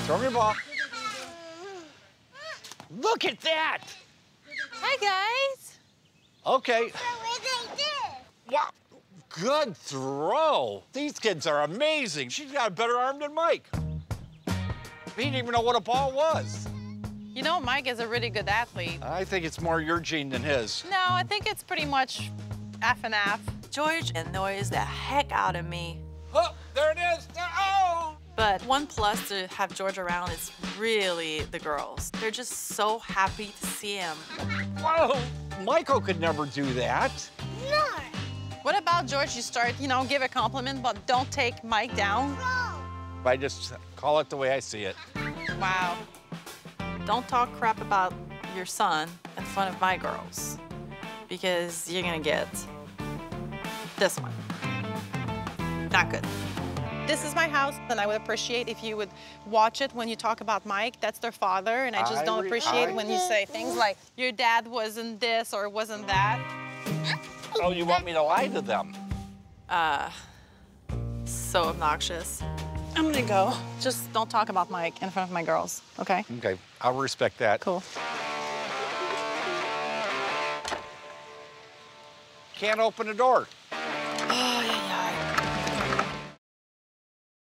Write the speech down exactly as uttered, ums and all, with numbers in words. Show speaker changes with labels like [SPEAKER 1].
[SPEAKER 1] Throw me a ball. Look at that!
[SPEAKER 2] Hi, guys.
[SPEAKER 1] Okay. Wow, good throw. These kids are amazing. She's got a better arm than Mike. He didn't even know what a ball was.
[SPEAKER 2] You know, Mike is a really good athlete.
[SPEAKER 1] I think it's more your gene than his.
[SPEAKER 2] No, I think it's pretty much half and half.
[SPEAKER 3] George annoys the heck out of me.
[SPEAKER 1] Oh, there it is. Oh!
[SPEAKER 3] But one plus to have George around is really the girls. They're just so happy to see him.
[SPEAKER 1] Whoa! Michael could never do that.
[SPEAKER 2] No. What about George? You start, you know, give a compliment, but don't take Mike down.
[SPEAKER 1] I just call it the way I see it.
[SPEAKER 2] Wow.
[SPEAKER 3] Don't talk crap about your son in front of my girls, because you're gonna get this one. Not good.
[SPEAKER 2] This is my house, and I would appreciate if you would watch it when you talk about Mike. That's their father, and I just
[SPEAKER 1] I
[SPEAKER 2] don't
[SPEAKER 1] re-
[SPEAKER 2] appreciate
[SPEAKER 1] I-
[SPEAKER 2] when you say things like, your dad wasn't this or wasn't that.
[SPEAKER 1] Oh, you want me to lie to them?
[SPEAKER 3] Uh, so obnoxious.
[SPEAKER 2] I'm gonna go. Just don't talk about Mike in front of my girls, okay?
[SPEAKER 1] Okay, I'll respect that.
[SPEAKER 2] Cool.
[SPEAKER 1] Can't open the door.